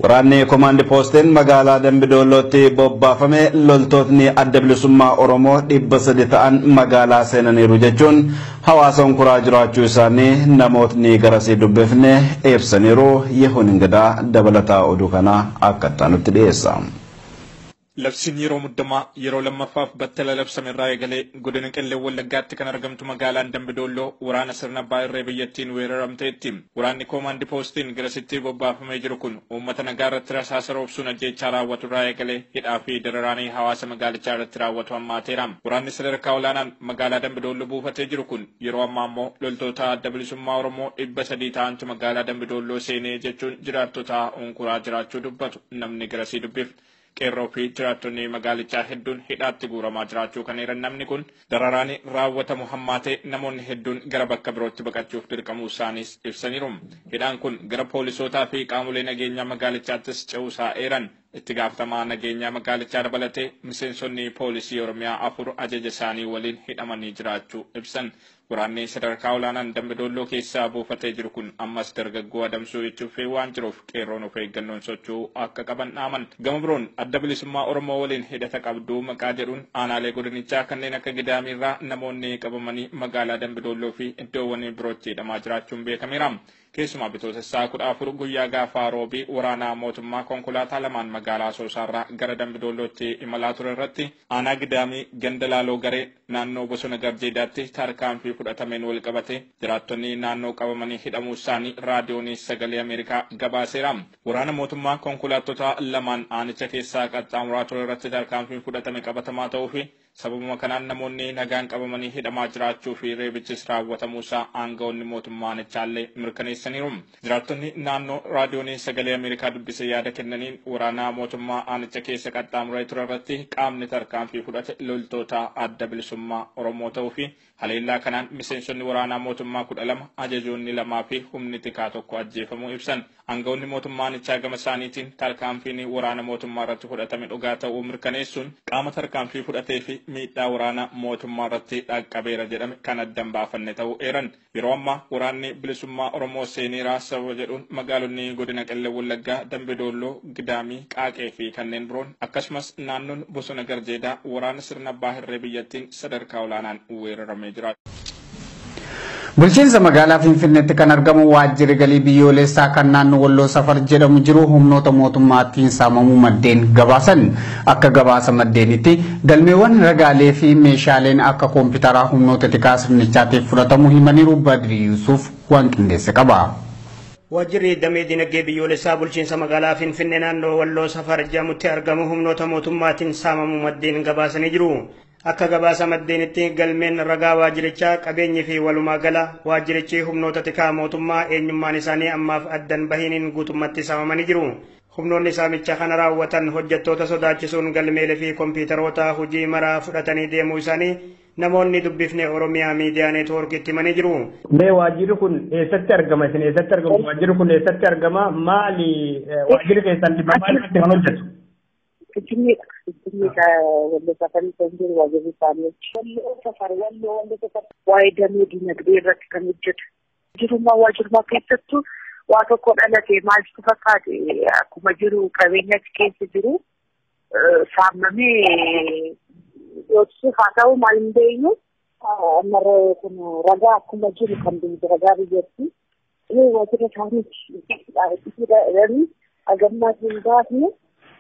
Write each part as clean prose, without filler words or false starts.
Waraanni Komaandi Poostiin magaalaa Dambidollootti bobbaafame loltootni adda bilisummaa Oromoo 300 ta'an magaalaa seenaniiru jechuun hawaasa onkuraa jiraachuu isaanii namootni garasii dubbifne ibsaniiru. Yehuun Ingadaa dabalataa oduu kana akka taanutti dhiyeessa. Labsiin yeroo muddamaa yeroo lammaffaaf battala labsame irraa eegalee godina Qellem Wallaggaatti kan argamtu magaalaan Dambidolloo waraana sirna abbaa irree biyyattiin weeraramteetti. Waraanni Koomaandi Poostiin garasitti bobbaafamee jiru kun uummata nagaa irratti rasaasa roobsuun ajjeechaa raawwatu irraa eegalee hidhaa fi dararaanii hawaasa magaalichaa irratti raawwatu hammaateera. Waraanni sadarkaa olaanaan magaalaa Dambidolloo buufatee jiru kun yeroo ammaa immoo loltoota adda bilisummaa Oromoo 300 ta'antu magaalaa Dambidolloo seenee jechuun jiraattota onkuraa jiraachuu dubbatu namni garasii dubbifne. Qeerroo fi jiraattonni magaalichaa hedduun hidhaatti guuramaa jiraachuu kan eeran namni kun dararaanii raawwatamu hammaatee namoonni hedduun gara bakka birootti baqachuuf dirqamuu isaaniis ibsaniiru. Hidhaan kun gara poolisootaa fi qaamolee nageenyaa magaalichaattis ce'uusaa eeran. Itti gaafatamaa nageenyaa magaalichaa dabalatee miseensonni poolisii Oromiyaa 4 ajaja isaanii waliin hidhamanii jiraachuu ibsan. Waraanni sadarkaa olaanaan Dambidolloo keessaa buufatee jiru kun ammas dargaggoo adamsuu jechuuf waan jiruuf qeerroon of eeggannoon socho'uu akka qaban dhaaman. Gama biroon adda bilisummaa Oromoo waliin hidhata qabduu maqaa jedhuun aanaalee godinichaa kanneen akka Gidaamiirraa namoonni qabamanii magaalaa Dambidolloo fi iddoowwan birootti hidhamaa jiraachuun beekameera. Keessumaa bitootessaa 14 guyyaa gaafa roobii waraanaa mootummaa konkolaataa lamaan magaalaa Asoosaarraa gara Dambidollootti imalaa ture irratti aanaa Gidaamii ganda Laaloo Garee naannoo bosona Garjeedaatti tarkaanfii fudhatameen wal qabate jiraattonni naannoo qabamanii hidhamuu isaanii raadiyoon sagalee Ameerikaa gabaaseera. Waraana mootummaa konkolaattota lamaan aanicha keessaa qaxxaamuraa ture irratti tarkaanfiin fudhatame qabatamaa ta'uu fi sababuma kanaan namoonni nagaan qabamanii hidhamaa jiraachuu fi reebichis raawwatamuusaa aangawoonni mootummaa aanichallee mirkaneessaniiru. Jiraattonni naannoo raadiyoon sagalee Ameerikaa dubbise yaada kennaniin waraanaa mootummaa aanicha keessa qaxxaamuree ture irratti qaamni tarkaanfii fudhate loltoota adda bilisummaa Oromoo ta'uu fi haleellaa kanaan miseensonni waraanaa mootummaa 12 ajajoonni 2 fi humni tikaa 1 ajjeefamuu ibsan. Aangawoonni mootummaa aanichaa gama isaaniitiin tarkaanfiin waraana mootummaa irratti fudhatame dhugaa ta'uu mirkaneessuun qaama tarkaanfii fudhatee fi miidhaa waraana mootummaa irratti dhaqqabeera jedhame kan addan baafanne ta'uu eeran. Yeroo ammaa waraanni bilisummaa Oromoo seeneeraa sababa jedhuun magaalonni godina Qellem Wallaggaa, Dambidolloo, Gidaamii, Qaaqee fi kanneen biroon akkasumas naannoon bosona Garjeedaa waraana sirna abbaa irree biyyattiin sadarkaa olaanaan weeraramee jira. Bulchiinsa magaalaa Finfinneetti kan argamu waajjirri galii biyyoolessaa kan naannoo Walloo Safar jedhamu jiru humnoota mootummaatiin saamamuu maddeen gabaasan. Akka gabaasa maddeenitti galmeewwan ragaalee fi meeshaaleen akka koompitaraa humnoota tikaa sirnichaatiif fudhatamuu himaniiru. Badri Yuusuf waan qindeesse qaba. Waajjirri damee dinagdee biyyoolessaa bulchiinsa magaalaa Finfinnee naannoo Walloo Safar jedhamutti argamu humnoota mootummaatiin saamamuu maddeen gabaasanii jiru. Akka gabaasa maddeenitti galmeen ragaa waajjirichaa qabeenyi fi walumaa gala waajjirichi humnoota tikaa mootummaa eenyummaan isaanii ammaaf addan bahiniin guutummaatti saamamanii jiru. Humnoonni saamicha kana raawwatan hojjettoota sodaachisuun galmeelee fi kompiitaroota hojii maraa fudhatanii deemuu isaanii namoonni dubbifne Oromiyaa miidiyaa neetwoorkiitti himanii jiru. Mee waajjirri kun eessatti argama? Isin eessatti argamu? Waajjirri kun eessatti argama? Maali waajjirri keessatti maal irratti kan hojjetu? Kita wanda safari sanjir wajibi sami wanda safar waye damee dinagdee irratti kan hojjetu jiruma waajjiruma keessattu waa tokko dhalate maaltu fakkaate akkuma jiru qabeenya keessa jiru saamamee yookiin haa ta'u maal hin beeknu ammarra kun ragaa akkuma jiru kan ragaa biyyatti waajjira isaanii agammaa hin baafne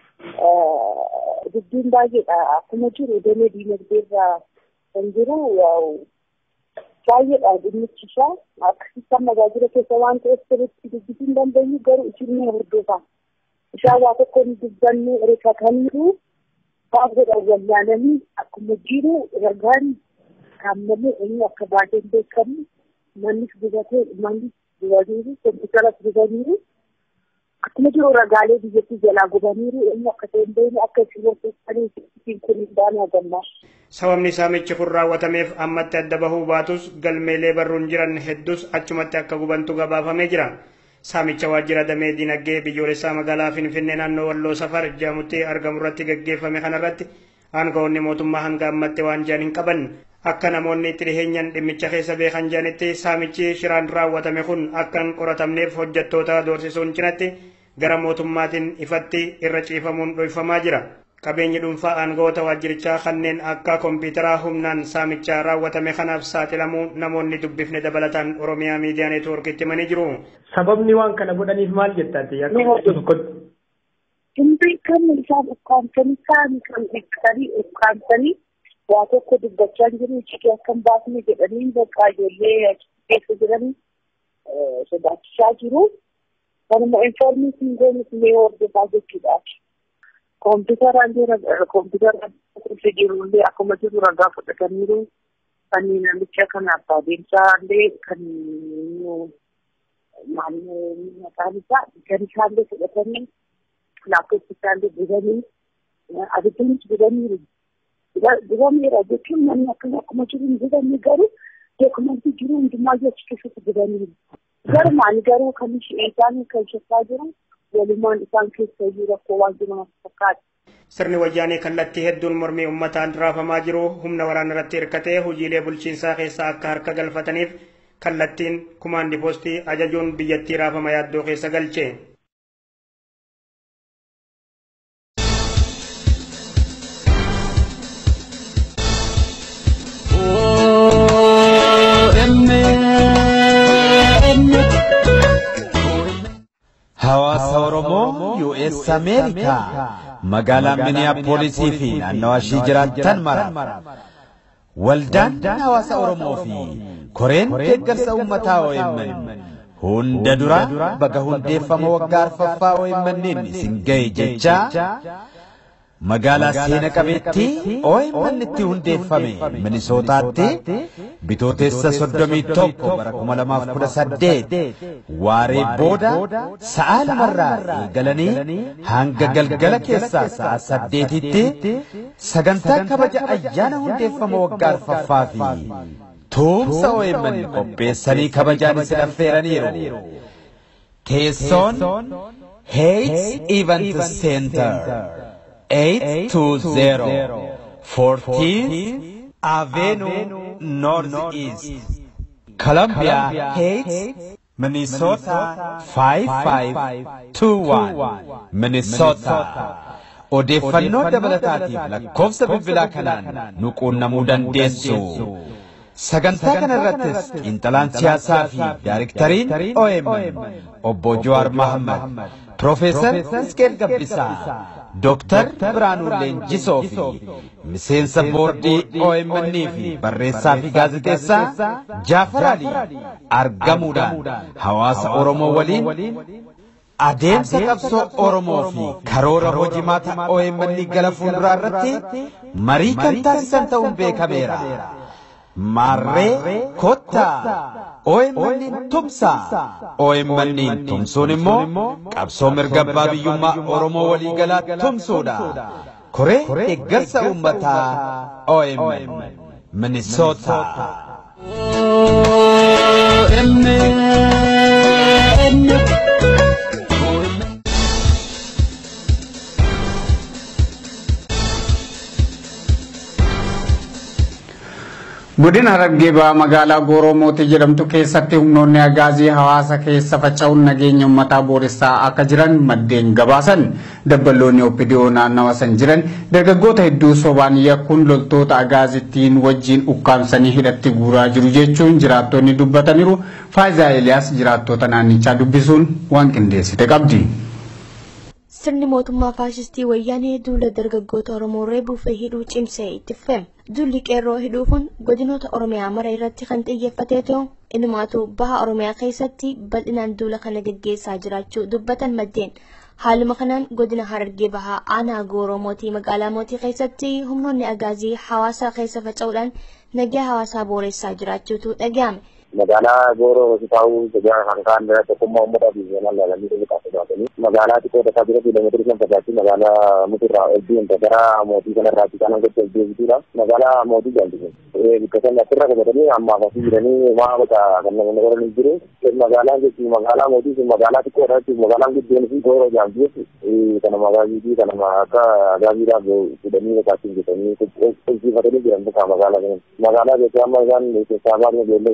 dubbiin baay'eedha akkuma jiru damee dinagdee irraa kan jiru baay'eedha dhimmichi isaa akkasitti magaajira keessa waan ta'eef sirriitti dubbisuu hin dandeenyu garuu isin hordofaa isaa waa tokko hin dubbanne rifataniiru baay'eedha wallaalanii akkuma jiru ragaan kaammalee inni akka baay'ee hin beekamu mannis gubatee mannis gubaniiru kompiitaras gubaniiru akkuma jiru ragaalee biyyattii jalaa gubaniiru inni akka ta'e hin beekne akka isin hordofanii kun hin baane hagammaa. Sababni saamichi kun raawwatameef ammatti adda bahuu baatus galmeelee barruun jiran hedduus achumatti akka gubantu gabaafamee jira. Saamicha waajjira damee dinagdee biyyoolessaa magaalaa Finfinnee naannoo Walloo Safar jedhamutti argamu irratti gaggeeffame kanarratti aangawoonni mootummaa hanga ammatti waan jedhan hin qaban. Akka namoonni itti dhiheenyan dhimmicha keessa beekan jedhanitti saamichi shiraan raawwatame kun akka hin qoratamneef hojjettoota doorsisuun cinatti gara mootummaatiin ifatti irra ciifamuun dhoyfamaa jira. Qabeenyi dhuunfaa aangoota waajjirichaa kanneen akka kompiitaraa humnaan saamichaa raawwatame kanaaf saaxilamuu namoonni dubbifne dabalataan Oromiyaa Miidiyaa Neetwoorkiitti himanii jiru. Sababni waan kana godhaniif maal jettaati? Hundi kan isaan ukkaamsanii kaanii kan eeggatanii ukkaamsanii waa tokko dubbachaa jiru ciqee akkam baasne jedhanii bakka ijoollee keessa jiranii sodaachisaa jiru. Kanuma infoormeeshinii goonis mee hordofaa jechuudha. Kompiitaraan kompiitara jirullee akkuma jiru ragaa fudhataniiru. Kanneen namicha kana abbaa deemsaallee kan maqaan isaa gadi isaallee fudhatanii laaptooppii isaallee dibanii abiddanis dibaniiru. Dibameera jechuun namni akkuma jiru hin dibamne garuu dookumentii jiru hundumaa achi keessatti dibaniiru. Garumaan garuu kan isaan kan shakkaa jiru walumaan isaan keessa iyyuu rakkoo waan jiru fakkaata. Sirni wayyaanee kallattii hedduun mormii uummataan raafamaa jiru humna waraana irratti hirkatee hojiilee bulchiinsaa keessaa akka harka galfataniif kallattiin kumaandi poostii ajajuun biyyattii raafama yaaddoo keessa galche. Hawaasa Oromoo US Ameerikaa magaalaa Minneapolisii fi naannawaa ishii jiraattan mara waldaan hawaasa Oromoo fi koreen deeggarsa uummataa OMN hunda dura baga hundeeffama waggaa arfaffaa OMN'n isin ga'e jecha magaalaa seena qabeettii OMN itti hundeeffame Minisootaatti bitootessa 31 bara 2018 waaree booda sa'a lamarraa eegalanii hanga galgala keessaa sa'a 8tti sagantaa kabaja ayyaana hundeeffama waggaa arfaffaa fi tumsa OMN qopheessanii kabajaan isin affeeraniiru. Teessoon Heights Event Center 820 14th Avenue Northeast, Columbia Heights, Minnesota 5521, Minnesota. Odeeffannoo dabalataatiif lakkoofsa bilbilaa kanaan nu quunnamuu dandeessu. Sagantaa kana irrattis xiinxalaan siyaasaa fi daayirektariin OMN obbo Jawaar Mohammad, Profeesar Hisqeel Gabbisaa, Dr. Biraanuu Leenjisoo fi miseensa boordii OMN fi barreessaa fi gaazexeessaa Jaafar Alii argamuudhaan hawaasa Oromoo waliin adeemsa qabsoo Oromoo fi karoora hojimaata OMN gara fuulduraa irratti marii kan taasisan ta'uun beekameera. Marree kottaa OMN tumsaa OMN tumsuun immoo qabsoo mirga abbaa biyyummaa Oromoo waliigalaa tumsuudha. Koree deeggarsa uummataa OMN Minnesota. Godina Harargee Bahaa magaalaa Gooromootti jedhamtu keessatti humnoonni agaazii hawaasa keessa faca'uun nageenya uummataa booressaa akka jiran maddeen gabaasan. Dabballoonni OPDO naannawa san jiran dargaggoota hedduu sobaan yakkuun loltoota agaazittiin wajjin ukkaamsanii hidhatti guuraa jiru jechuun jiraattonni dubbataniiru. Faayizaa Eliyaas jiraattota naannichaa dubbisuun waan qindeessite qabdi. Sirni mootummaa faashistii wayyaanee duula dargaggoota Oromoo reebuu fi hidhuu cimsee itti fufee. Dulli qeerroo hidhuufun godinoota Oromiyaa mara irratti kan xiyyeeffatee ta'u inumaatu baha Oromiyaa keessatti bal'inaan duula kana gaggeessaa jiraachuu dubbatan maddeen. Haaluma kanaan godina Harargee Bahaa aanaa Gooromootii magaalaa Mootii keessatti humnoonni agaazii hawaasa keessa faca'uudhaan nagaa hawaasaa booressaa jiraachuutu dhaga'ame. magaalaa Gooroo ta'uu sejarah kan tokkummaa uummata biyya laalanii dhugaa sodaatanii magaalaa xiqqoo takka bira kiiloomeetirii 5 magaalaa mutirraa oldiin gara mootii kanarraa kan gocha deebituudha magaalaa mootii jallisee bikkasan asirra qabatanii ammaaf asii jiranii waa bakka kan nama godhanii jiru magaalaan jechuun magaalaa mootii magaalaa xiqqoo irratti magaalaan guddeen fi Gooroo jaamtii kana magaalii kana akka gaabiidhaaf fudhanii bakkaatti jetanii qulqulleeffatanii jiran bakka magaalaa jechuun amma isaan keessaa baay'ee beellada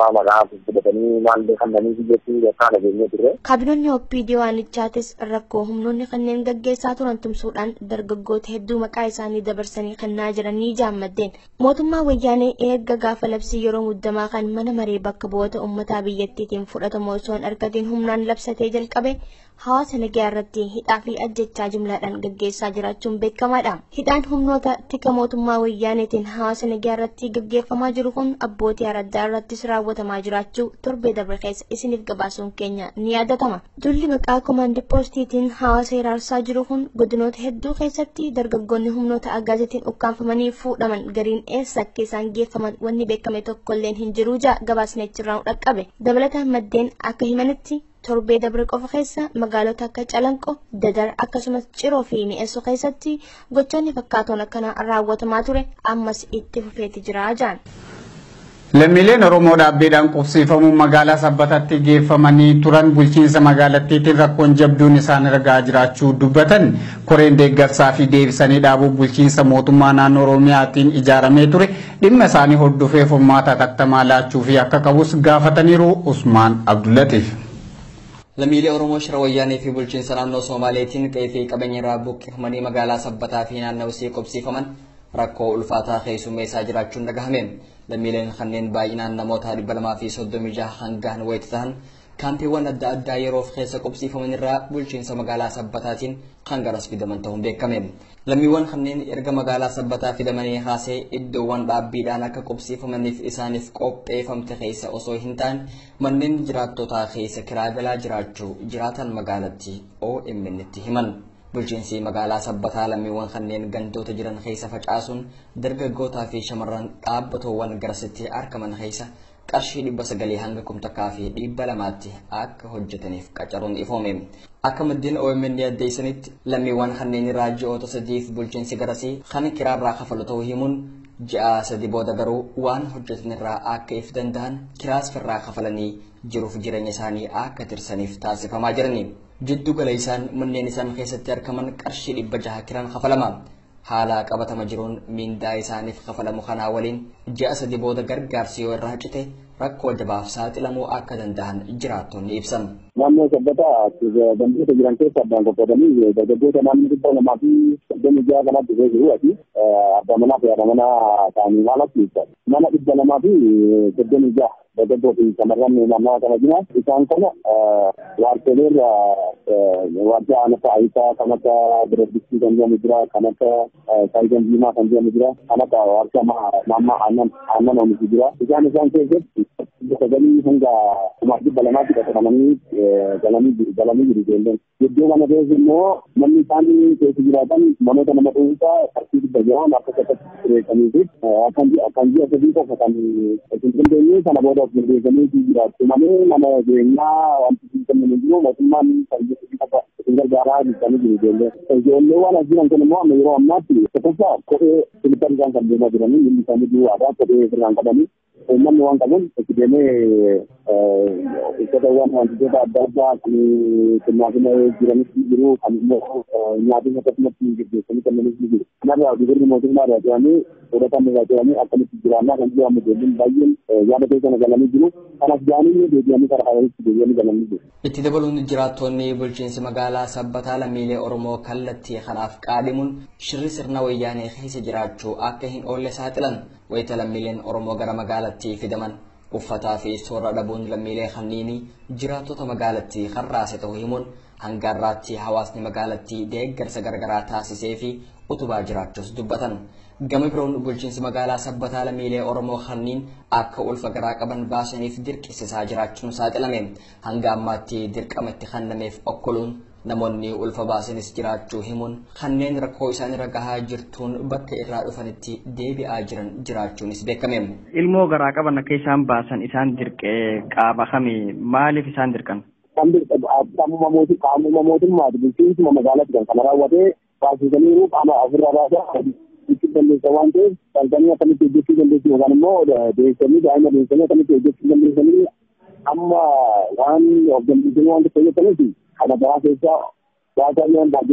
amma maqaa fudhatanii maal kannanii jechuun yakkaan dhageenye ture. Kaabinoonni OPDO waanichaatis rakkoo humnoonni kanneen gaggeessaa turan tumsuudhaan dargaggoota hedduu maqaa isaanii dabarsanii kennaa jiranii jaammaddeen. Mootummaa wayyaanee eegga gaafa labsii yeroo muddamaa kan mana maree bakka bu'oota uummataa biyyattiitiin fudhatamu osoo hin argatiin humnaan labsatee jalqabe hawaasa nagaa irratti hidhaa fi ajjechaa jumlaadhaan gaggeessaa jiraachuun beekamaadha. Hidhaan humnoota tika mootummaa wayyaaneetiin hawaasa nagaa irratti gaggeeffamaa jiru kun abbootii araddaa irrattis raawwatamaa jiraachuu torbee dabre keessa isiniif gabaasuun keenya ni yaadatama. Dulli maqaa komaandii poostiitiin hawaasa hiraarsaa jiru kun godinoota hedduu keessatti dargaggoonni humnoota agaazitiin ukkaanfamanii fuudhaman gariin eessa akka isaan geeffaman wanni beekame tokkolleen hin jiru gabaasni achirraa dhaqqabe. Dabalataan maddeen akka himanitti torbee dabre qofa keessa magaalota akka Calanqoo, Dadar akkasumas Ciroo fi Mi'eessoo keessatti gochoonni fakkaatoon akkanaa raawwatamaa ture ammas itti fufeeti jira jaan. Lammiileen Oromoo dhaabbiidhaan qubsiifamuun magaalaa Sabbatatti geeffamanii turan bulchiinsa magaalattiitiin rakkoon jabduun isaan ragaa jiraachuu dubbatan koreen deeggarsaa fi deebisanii dhaabuu bulchiinsa mootummaa naannoo Oromiyaatiin ijaaramee ture dhimma isaanii hordofee furmaata tattamaa laachuu fi akka qabus gaafataniiru Usmaan Abdullatiif. Lammiilee Oromoo shira wayyaanee fi bulchiinsa naannoo Somaaleetiin qe'ee fi qabeenya irraa buqqifamanii magaalaa Sabbataa fi naannoo isii qubsiifaman rakkoo ulfaataa keessummeessaa jiraachuun dhagahame. Lammiileen kanneen baay'inaan namoota 236 hangaan wayita ta'an kaampiiwwan adda addaa yeroof keessa qubsiifaman irraa bulchiinsa magaalaa Sabbataatiin kan garas fidaman ta'uun beekame. Lammiiwwan kanneen erga magaalaa Sabbataa fidamanii haasee iddoowwan dhaabbiidhaan akka qubsiifamaniif isaaniif qopheeffamte keessa osoo hin taane manneen jiraattotaa keessa kiraa galaa jiraachuu jiraatan magaalattii OMN itti himan. Bulchiinsi magaalaa Sabbataa lammiiwwan kanneen gandoota jiran keessa facaasuun dargaggootaa fi shamarran dhaabbatoowwan garasitti argaman keessa qarshii 900 hanga 1,000 fi 200tti akka hojjetaniif qacaruun ifoome. Akka maddeen OMN addeessanitti lammiiwwan kanneen irraa ji'oota 3 bulchiinsi garasii kan kiraarraa kafalu ta'uu himuun ji'a 3 booda garuu waan hojjetan irraa akka if danda'an kiraas firraa kafalanii jiruuf jireenya isaanii akka tirsaniif taasifamaa jirani. Jiddu gala isaan manneen isaan keessatti argaman qarshii 600 kiraan kafalama. Haala qabatama jiruun mindaa isaaniif kafalamu kanaa waliin ji'a 3 booda gargaarsi yoo irraa cite rakkoo jabaaf saaxilamuu akka danda'an jiraattonni ibsan. Naannoo Sabbataa gandoota jiran keessa addaan qoqqoodanii dargaggoota naannoo 236 kanatti jiru ati abbaa manaa fi haadha manaa ta'anii maalatti mana 236 dargaggoo fi shamarran naannoo kana jiran isaan kana waartoleerra waajjira aanaa Ayitaa kan akka Bireeddistii kan jedhamu jira kan akka Saayidan Diimaa kan jedhamu jira kan akka waajjira maammaa aannan oomishu jira isaan keessatti sagalii hanga dhibba lamaatti qaqqabamanii galanii jiru ijoolleen. Iddoo kana keessa immoo manni isaan keessa jiraatan namoota nama dhuunfaa qarshii 600 akka keessatti kireessanii fi kan ji'a 3 qofa kan hin dandeenye sana booda of dandeessanii jiraatu malee mana jireenyaa wanti hin kennamne jiru mootummaan sarbiisii qofa isin gargaaraa jiranii jiru ijoollee. Ijoollee waan as jiran kun immoo amma yeroo ammaatti tokkoffaa kophee silipparii isaan kan deemaa jiranii inni isaanii jiru aadaa kophee irraan qabanii uummanni waan qabuun itti deemee uffataawwan wantoota adda addaa kennaafina jiranis jiru kan immoo nyaatiin akkasumatti gaggeessanii kennanis jiru. Kanarraa gibirri mootummaa irraa jedhamee fudhatan irraa jedhamee akkamitti jiraannaa kan jedhamu ijoolleen baay'een yaada keessa galanii jiru. Kanaaf jaanii deebi'anii karaa kanatti deebi'anii galanii jiru. Itti dabaluun jiraattonni bulchiinsi magaalaa Sabbataa lammiilee Oromoo kallattii kanaaf qaadhimuun shirri sirna wayyaanee keessa jiraachuu akka hin oolle saaxilan wayita lammiileen Oromoo gara magaalattii fidaman uffataa fi soorra dhabuun lammiilee kanniinii jiraattota magaalattii harraase ta'uu himuun hanga har'aatti hawaasni magaalattii deeggarsa gargaraa taasisee fi utubaa jiraachuus dubbatan. Gama biroon bulchiinsi magaalaa Sabbataa lammiilee Oromoo kanniin akka ulfa garaa qaban baasaniif dirqisiisaa jiraachuun saaxilame. Hanga ammaatti dirqama itti kennameef okkoluun namoonni ulfa baasanis jiraachuu himuun kanneen rakkoo isaan irra gahaa jirtuun bakka irraa dhufanitti deebi'aa jiran jiraachuunis beekame. Ilmoo garaa qaban akka isaan baasan isaan dirqee qaaba kami maaliif isaan dirqan? Qaamuma mootummaati bulchiinsuma magaalaatti kan kana raawwatee baasisaniiru qaama ofirraa baasaa itti dandeessa waan ta'eef salganii akkamitti hojjechuu dandeessu yookaan immoo deessanii daa'ima deessanii akkamitti hojjechuu dandeessanii amma waan of dandeessanii waan fayyadamaniif kana biraa keessaa waasaa yoo handaa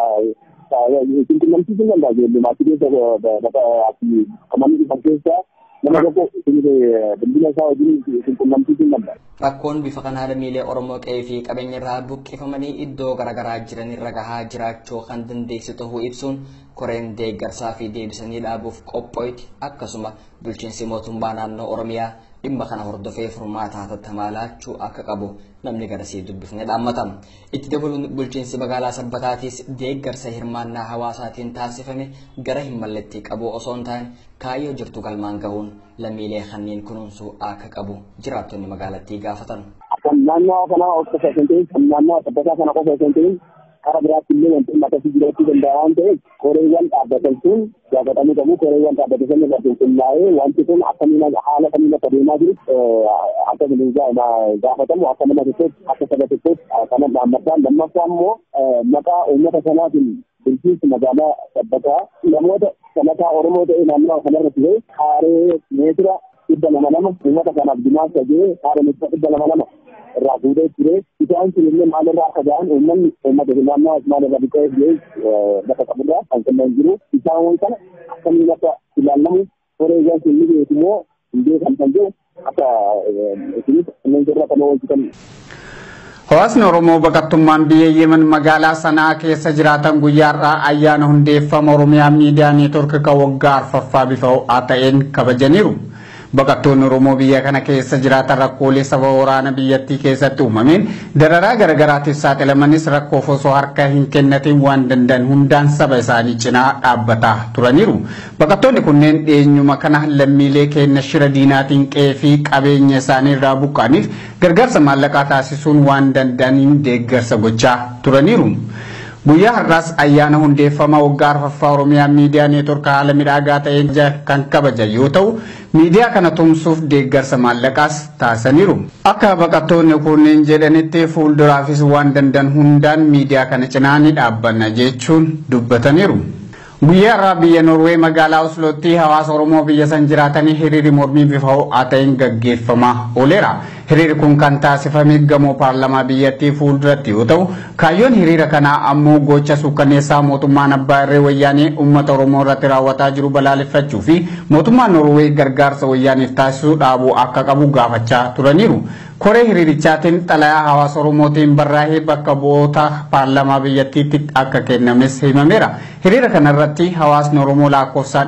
ijoollee isin qunnamsiisuu danda'a ijoollee maatii keessa qaamanii dhufan keessaa nama tokko bilbila isaa wajjin qunnamsiisuun danda'a. Rakkoon bifa kanaa lammiilee Oromoo qe'ee fi qabeenya irraa buqqifamanii iddoo garaagaraa jiran irra gahaa jiraachuu kan dandeessu ta'uu ibsuun koreen deeggarsaa fi deebisanii dhaabuuf qophooyti akkasuma bulchiinsi mootummaa naannoo Oromiyaa dhimma kana hordofee furmaata hatattamaa laachuu akka qabu namni garasii dubbifne dhaammata. Itti dabaluun bulchiinsi magaalaa Sabbataatis deeggarsa hirmaannaa hawaasaatiin taasifame gara hin malletti qabu osoo hin taane kaayyoo jirtu galmaan gahuun lammiilee kanneen kunuunsuu akka qabu jiraattonni magaalattii gaafatan. Naannoo kana qofa osoo hin ta'in naannoo Sabbataa kana qofa osoo hin ta'in karaa biraatti illee wanti akkasii jiraachuu danda'a waan ta'eef koreewwan dhaabbatan sun gaafatamuu qabu. Koreewwan dhaabbatan sun irratti qindaa'ee wanti sun akkamiin haala kamiin akka deemaa jiru akka gaafatamu akka nama tokkotti akka saba tokkotti kana dhaammataan lammaffaa immoo maqaa uummata sanaatiin bulchiinsi magaalaa Sabbataa namoota sanataa Oromoo ta'e naannoo kanarratti ta'e haaree meetira 200 uummata kanaaf dimaasa ta'ee haaree meetira 200 irraa fuudhee ture. Isaan sun illee maalirraa akka ga'an uummanni uummata naannoo maalirraa biqee bakka qaburraa kan kennan jiru. Isaan kana akkamiin akka ilaalamu koreewwan sun ni beeku moo hin beekan kan jiru akka isinis kanneen jirra kan oolchitan. Hawaasni Oromoo baqattummaan biyya Yemen magaalaa Sanaa keessa jiraatan guyyaarraa ayyaana hundeeffama Oromiyaa miidiyaa neetwork kan waggaa arfaffaa bifa ho'aa ta'een kabajaniiru. Baqattoonni Oromoo biyya kana keessa jiraatan rakkoolee saba waraana biyyattii keessatti uumameen dararaa garaagaraatiif saaxilamanis rakkoof osoo harka hin kennatiin waan danda'an hundaan saba isaanii cinaa dhaabbataa turaniiru. Baqattoonni kunneen eenyuma kana lammiilee keenya shira diinaatiin qe'ee fi qabeenya isaanii irraa buqqa'aniif gargaarsa maallaqaa taasisuun waan danda'aniin deeggarsa gochaa turaniiru. Guyyaa har'aas ayyaana hundeeffama waggaa arfaffaa Oromiyaa miidiyaa neetwork haala midhaagaa ta'een kan kabajan yoo ta'u miidiyaa kana tumsuuf deeggarsa maallaqaas taasisaniiru. Akka baqattoonni kunneen jedhanitti fuulduraafis waan danda'an hundaan miidiyaa kana cinaa ni dhaabbanna jechuun dubbataniiru. Guyyaa har'aa biyya Norwee magaalaa Oslootti hawaasa Oromoo biyya san jiraatanii hiriirri mormii bifa ho'aa ta'een gaggeeffamaa ooleera. Hiriirri kun kan taasifame gamoo paarlamaa biyyattii fuulduratti yoo ta'u kaayyoon hiriira kanaa ammoo gocha suukkanneessaa mootummaan abbaa irree wayyaanee uummata Oromoo irratti raawwataa jiru balaaleffachuu fi mootummaan Norwee gargaarsa wayyaaniif taasisuu dhaabuu akka qabu gaafachaa turaniiru. Koree hiriirichaatiin xalayaa hawaasa Oromootiin barraa'ee bakka bu'oota paarlamaa biyyattiitti akka kennames himameera. Hiriira kanarratti hawaasni Oromoo lakkoofsaan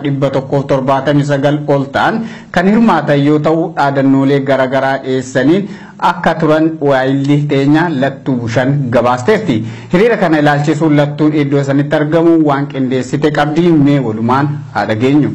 179 ol ta'an kan hirmaatan yoo ta'u dhaadannoolee garaagaraa dhiyeessaniin akka turan waayilli teenya Lattuu Bushan gabaasteetti. Hiriira kana ilaalchisuun Lattuun iddoo sanitti argamu waan qindeessite qabdi mee walumaan haa dhageenyu.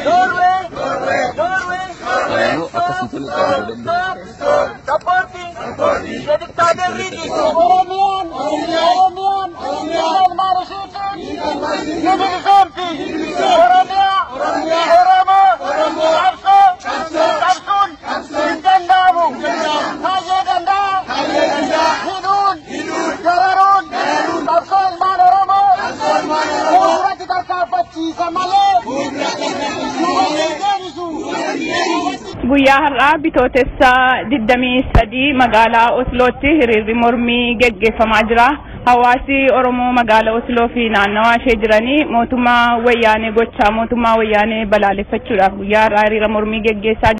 Guyyaa har'aa bitootessa 23 magaalaa Oslootti hiriirri mormii geggeeffamaa jira. Hawaasi Oromoo magaalaa Osloo fi naannawaa ishee jiranii mootummaa wayyaanee gochaa mootummaa wayyaanee balaaleffachuudhaaf guyyaa har'aa hiriira mormii geggeessaa